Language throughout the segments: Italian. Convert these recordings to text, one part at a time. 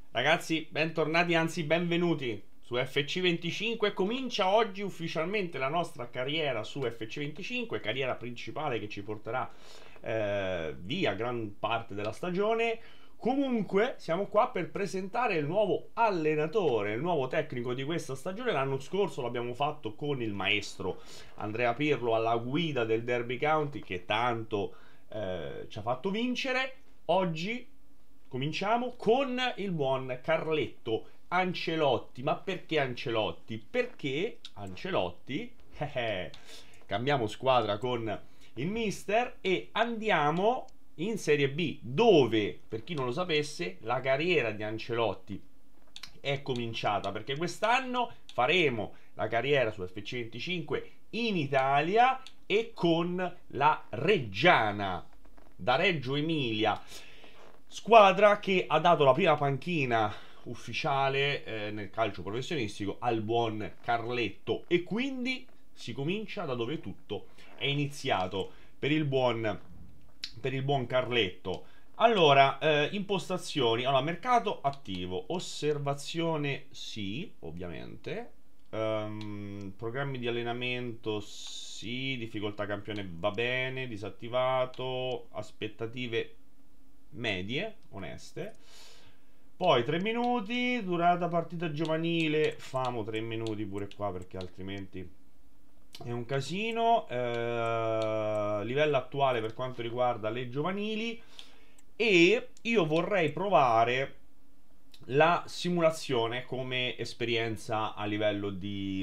Ragazzi, bentornati, anzi benvenuti su FC25. Comincia oggi ufficialmente la nostra carriera su FC25, carriera principale che ci porterà via gran parte della stagione. Comunque siamo qua per presentare il nuovo allenatore, il nuovo tecnico di questa stagione. L'anno scorso l'abbiamo fatto con il maestro Andrea Pirlo alla guida del Derby County, che tanto ci ha fatto vincere. Oggi cominciamo con il buon Carletto Ancelotti. Ma perché Ancelotti? Perché Ancelotti, cambiamo squadra con il mister e andiamo in Serie B, dove, per chi non lo sapesse, la carriera di Ancelotti è cominciata, perché quest'anno faremo la carriera su FC25 in Italia e con la Reggiana da Reggio Emilia, squadra che ha dato la prima panchina ufficiale nel calcio professionistico al buon Carletto, e quindi si comincia da dove tutto è iniziato per il buon Carletto. Allora, impostazioni. Allora, mercato attivo, osservazione sì, ovviamente. Programmi di allenamento sì, difficoltà campione va bene, disattivato, aspettative medie, oneste. Poi 3 minuti, durata partita giovanile, famo 3 minuti pure qua perché altrimenti è un casino. Livello attuale per quanto riguarda le giovanili. E io vorrei provare la simulazione come esperienza a livello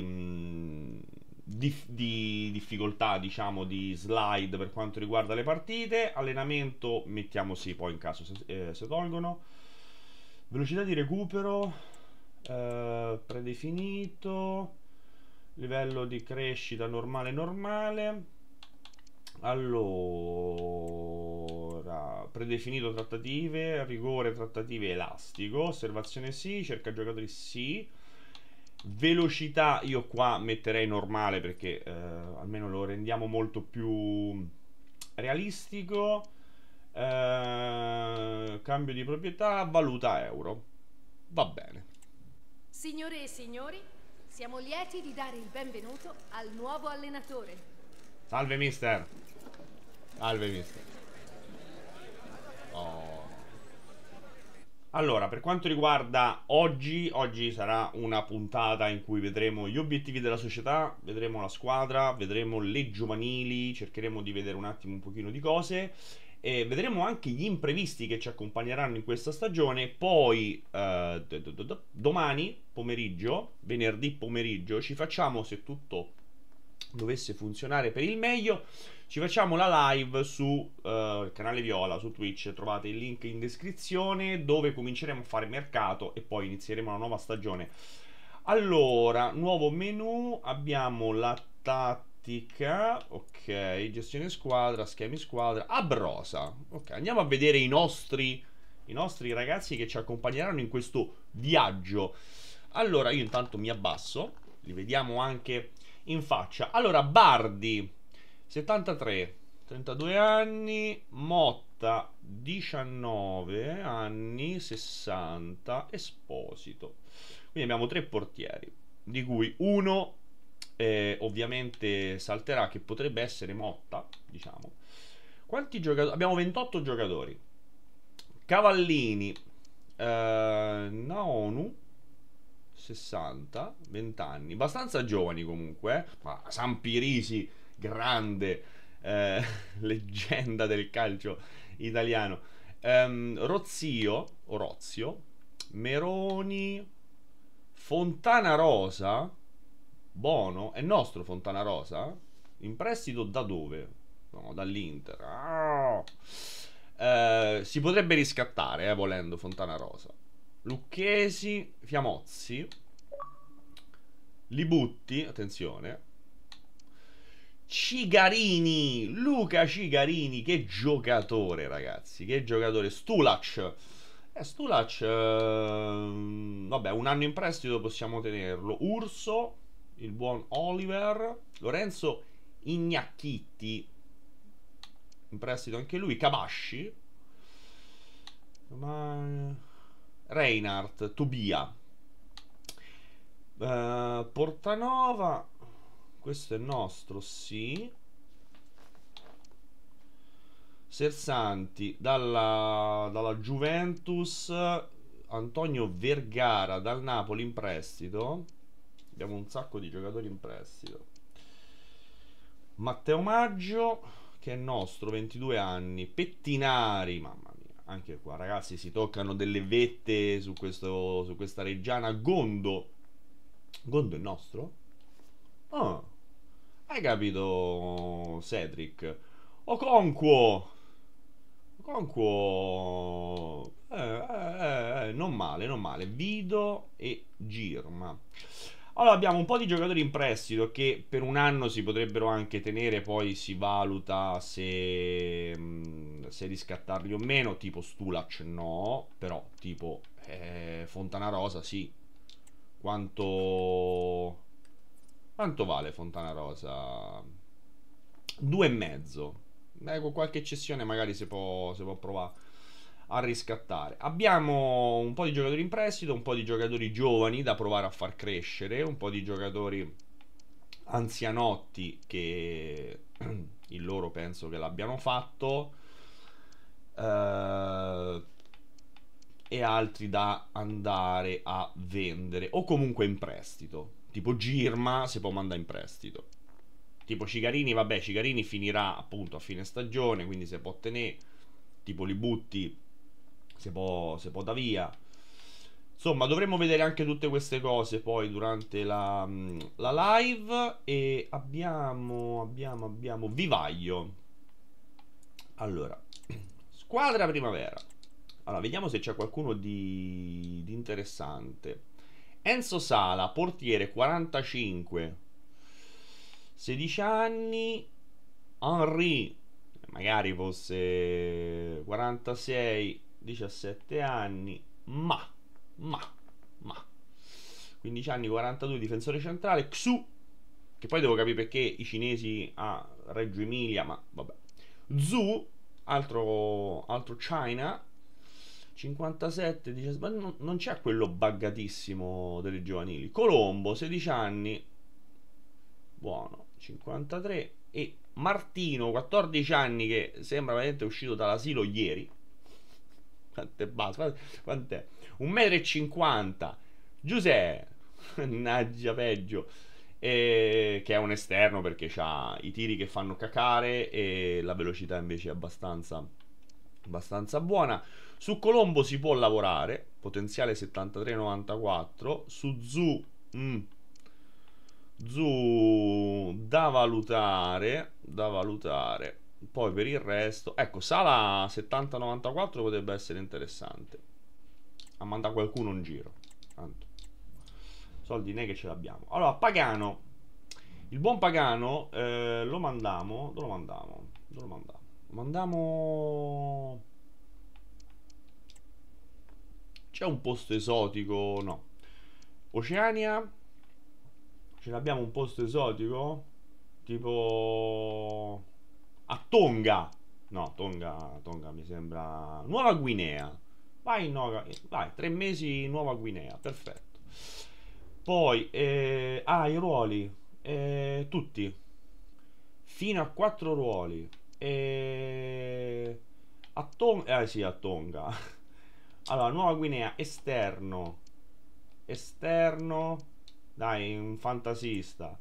di difficoltà, diciamo, di slide per quanto riguarda le partite. Allenamento mettiamo sì, poi in caso se tolgono. Velocità di recupero predefinito. Livello di crescita normale normale. Allora, predefinito trattative, rigore trattative elastico, osservazione sì, cerca giocatori sì. Velocità io qua metterei normale perché almeno lo rendiamo molto più realistico. Cambio di proprietà, valuta euro. Va bene. Signore e signori, siamo lieti di dare il benvenuto al nuovo allenatore. Salve mister. Salve mister. Oh. Allora, per quanto riguarda oggi sarà una puntata in cui vedremo gli obiettivi della società, vedremo la squadra, vedremo le giovanili, cercheremo di vedere un attimo un pochino di cose e vedremo anche gli imprevisti che ci accompagneranno in questa stagione. Poi domani pomeriggio, venerdì pomeriggio, ci facciamo, se tutto dovesse funzionare per il meglio, ci facciamo la live su il canale Viola, su Twitch. Trovate il link in descrizione, dove cominceremo a fare mercato e poi inizieremo la nuova stagione. Allora, nuovo menu, abbiamo la tattica, ok, gestione squadra, schemi squadra, Abrosa. Ok, andiamo a vedere i nostri ragazzi che ci accompagneranno in questo viaggio. Allora, io intanto mi abbasso, li vediamo anche in faccia. Allora, Bardi 73, 32 anni, Motta 19 anni, 60, Esposito. Quindi abbiamo tre portieri, di cui uno ovviamente salterà, che potrebbe essere Motta, diciamo. Quanti giocatori? Abbiamo 28 giocatori. Cavallini, Naonu 60, 20 anni, abbastanza giovani comunque, ma Sampirisi, grande, eh, leggenda del calcio italiano. Rozio, o Rozio, Meroni, Fontana Rosa, Bono, è nostro Fontana Rosa? In prestito da dove? No, dall'Inter. Si potrebbe riscattare, volendo, Fontana Rosa. Lucchesi, Fiamozzi, Libutti, attenzione. Cigarini, Luca Cigarini, che giocatore, ragazzi, che giocatore. Stulac. Stulac, vabbè, un anno in prestito possiamo tenerlo. Urso, il buon Oliver, Lorenzo Ignacchitti, in prestito anche lui. Cabasci, ma Reinhardt, Tobia, Portanova, questo è nostro, sì. Sersanti dalla Juventus, Antonio Vergara dal Napoli in prestito. Abbiamo un sacco di giocatori in prestito. Matteo Maggio, che è nostro, 22 anni. Pettinari, mamma mia, anche qua ragazzi si toccano delle vette su questa Reggiana. Gondo è nostro? Ah, hai capito, Cedric. Okonkwo, non male, non male. Vido e Girma. Allora abbiamo un po' di giocatori in prestito che per un anno si potrebbero anche tenere, poi si valuta se riscattarli o meno, tipo Stulac no, però tipo Fontanarosa sì. Quanto vale Fontanarosa? 2,5. Con qualche eccezione magari si può provare a riscattare. Abbiamo un po' di giocatori in prestito, un po' di giocatori giovani da provare a far crescere, un po' di giocatori anzianotti che il loro penso che l'abbiano fatto, e altri da andare a vendere o comunque in prestito. Tipo Girma si può mandare in prestito. Tipo Cigarini, vabbè, Cigarini finirà appunto a fine stagione, quindi se può tenere. Tipo li butti, se può da via. Insomma, dovremmo vedere anche tutte queste cose poi durante la live. E abbiamo Vivaio. Allora, squadra primavera. Allora, vediamo se c'è qualcuno di interessante. Enzo Sala, portiere, 45, 16 anni. Henry, magari fosse 46, 17 anni. Ma 15 anni, 42, difensore centrale. Xu, che poi devo capire perché i cinesi a Reggio Emilia, ma vabbè. Zhu, altro China, 57, 17, ma non c'è quello buggatissimo delle giovanili. Colombo, 16 anni, buono, 53. E Martino, 14 anni, che sembra veramente uscito dall'asilo ieri. Quant'è basso? Quant'è? 1,50 m. Giuseppe, mannaggia peggio, che è un esterno perché ha i tiri che fanno cacare e la velocità invece è abbastanza buona. Su Colombo si può lavorare, potenziale 73-94. Su Zu da valutare. Poi per il resto, ecco, Sala 70-94 potrebbe essere interessante a mandare qualcuno in giro. Tanto soldi ne che ce l'abbiamo. Allora, Pagano, il buon Pagano, lo mandiamo. Dove lo mandiamo? C'è un posto esotico? No. Oceania, ce l'abbiamo un posto esotico? Tipo a Tonga. No, Tonga mi sembra. Nuova Guinea. Vai, 3 mesi in Nuova Guinea, perfetto. Poi i ruoli, tutti fino a 4 ruoli. A Tonga. Allora, Nuova Guinea, esterno, dai, un fantasista.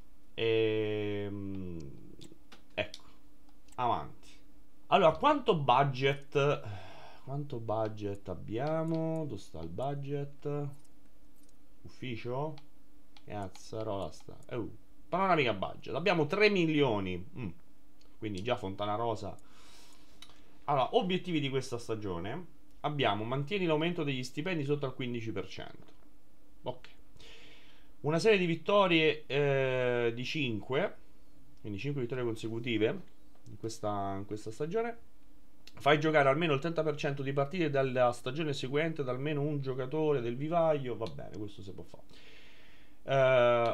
Ecco, avanti. Allora, quanto budget abbiamo? Dove sta il budget? Ufficio? Cazzarola sta. Panoramica budget. Abbiamo 3 milioni. Quindi già Fontana Rosa. Allora, obiettivi di questa stagione. Abbiamo: mantieni l'aumento degli stipendi sotto al 15%. Ok. Una serie di vittorie di 5. Quindi 5 vittorie consecutive in questa stagione. Fai giocare almeno il 30% di partite dalla stagione seguente da almeno un giocatore del vivaio. Va bene, questo si può fare.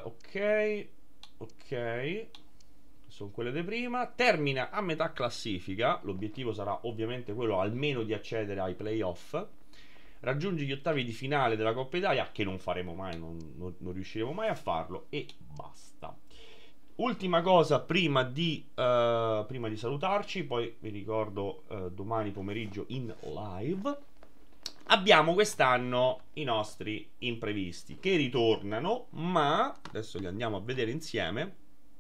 Ok. Sono quelle di prima. Termina a metà classifica. L'obiettivo sarà ovviamente quello almeno di accedere ai playoff. raggiungi gli ottavi di finale della Coppa Italia, che non faremo mai, non riusciremo mai a farlo, e basta. Ultima cosa prima di salutarci, poi vi ricordo domani pomeriggio in live. Abbiamo quest'anno i nostri imprevisti che ritornano, ma adesso li andiamo a vedere insieme.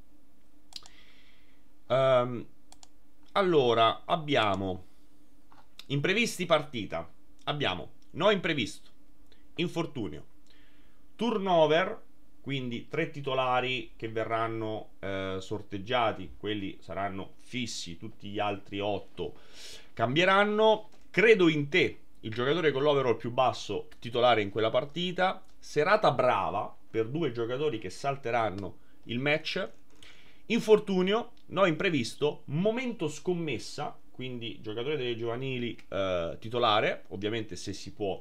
Allora, abbiamo imprevisti partita, abbiamo no imprevisto, infortunio, turnover, quindi 3 titolari che verranno sorteggiati, quelli saranno fissi, tutti gli altri 8 cambieranno. Credo in te, il giocatore con l'overall più basso titolare in quella partita. Serata brava per 2 giocatori che salteranno il match. Infortunio, no imprevisto, momento scommessa, quindi giocatore delle giovanili titolare, ovviamente se si può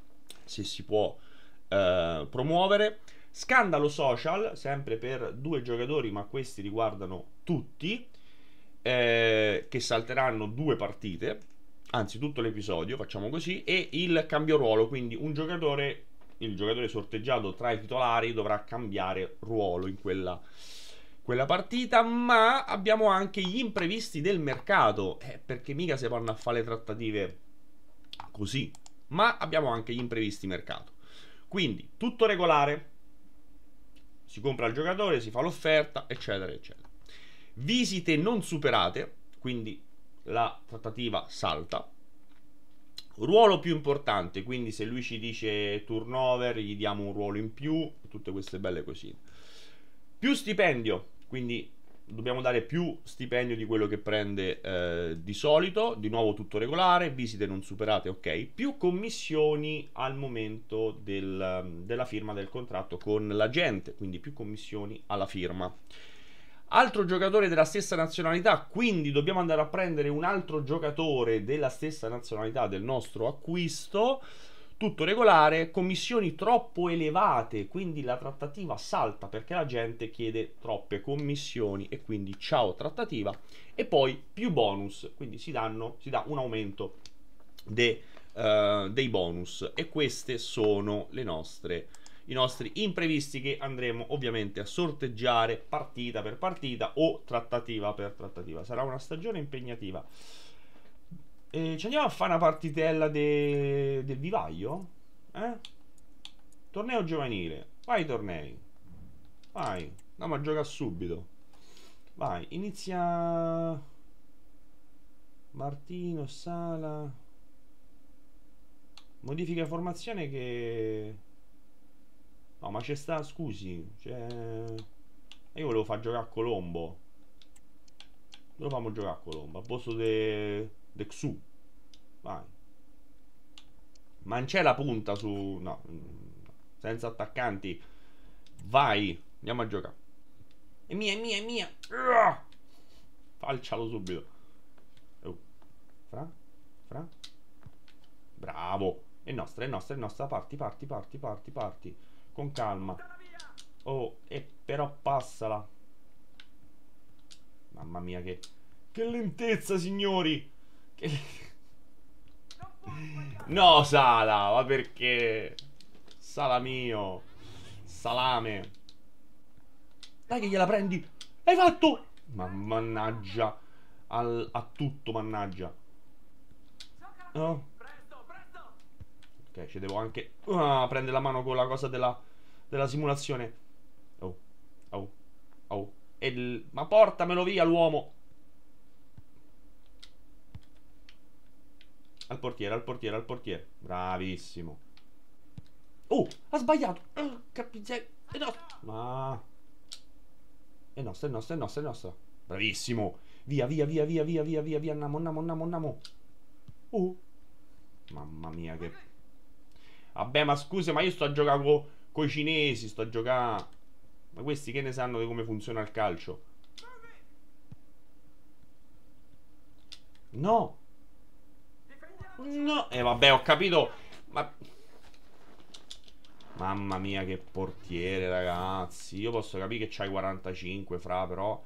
promuovere. Scandalo social, sempre per 2 giocatori, ma questi riguardano tutti, che salteranno 2 partite, anzi tutto l'episodio, facciamo così. E il cambio ruolo, quindi il giocatore sorteggiato tra i titolari dovrà cambiare ruolo in quella partita. Ma abbiamo anche gli imprevisti del mercato, perché mica si vanno a fare le trattative così, ma abbiamo anche gli imprevisti mercato. Quindi tutto regolare, si compra il giocatore, si fa l'offerta, eccetera eccetera. Visite non superate, quindi la trattativa salta. Ruolo più importante, quindi se lui ci dice turnover gli diamo un ruolo in più, tutte queste belle cosine. Più stipendio, quindi dobbiamo dare più stipendio di quello che prende di solito. Di nuovo tutto regolare, visite non superate, ok. Più commissioni al momento della firma del contratto con l'agente, quindi più commissioni alla firma. Altro giocatore della stessa nazionalità, quindi dobbiamo andare a prendere un altro giocatore della stessa nazionalità del nostro acquisto. Tutto regolare, commissioni troppo elevate, quindi la trattativa salta perché la gente chiede troppe commissioni e quindi ciao trattativa. E poi più bonus, quindi si dà un aumento dei bonus. E queste sono i nostri imprevisti che andremo ovviamente a sorteggiare partita per partita o trattativa per trattativa. Sarà una stagione impegnativa. Ci andiamo a fare una partitella del vivaio? Torneo giovanile. Vai tornei. Vai. Andiamo a giocare subito. Vai. Inizia Martino, Sala. Modifica formazione che... No, ma c'è sta, scusi. Io volevo far giocare a Colombo. Lo famo giocare a Colombo. A posto de Xu. Vai. Ma non c'è la punta su... No. Senza attaccanti. Vai. Andiamo a giocare. È mia, è mia, è mia. Falcialo subito. Fra. Bravo. È nostra, è nostra, è nostra. Parti. Con calma. Oh, e però passala. Mamma mia, che lentezza, signori. No, Sala, ma perché? Sala mio. Salame. Dai che gliela prendi. Hai fatto. Ma mannaggia. A tutto, mannaggia. Oh. Ok, ci devo anche prendere la mano con la cosa della simulazione. Oh. Ma portamelo via l'uomo. Al portiere. Bravissimo. Oh, ha sbagliato. Ma è nostra. Bravissimo. Via. Andiamo. Mamma mia che... Vabbè, ma scusa, ma io sto a giocare coi cinesi, sto a giocare... Ma questi che ne sanno di come funziona il calcio? No. Vabbè, ho capito. Mamma mia che portiere, ragazzi. Io posso capire che c'hai 45, fra, però...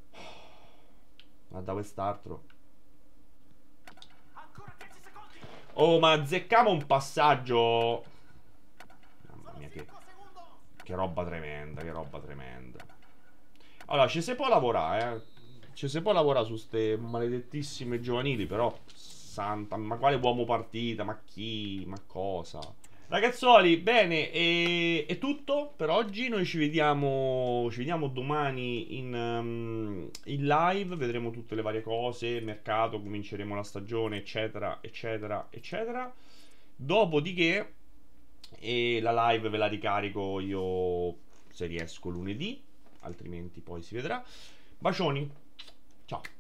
Guarda quest'altro. Oh, ma azzecchiamo un passaggio. Mamma mia, che roba tremenda, che roba tremenda. Allora, ci si può lavorare, ci si può lavorare su ste maledettissime giovanili, però, santa, ma quale uomo partita, ma chi, ma cosa? Ragazzoli, bene, è tutto per oggi. Noi ci vediamo domani in live. Vedremo tutte le varie cose. Il mercato, cominceremo la stagione, eccetera, eccetera, eccetera. Dopodiché, la live ve la ricarico io se riesco lunedì. Altrimenti poi si vedrà. Bacioni, ciao.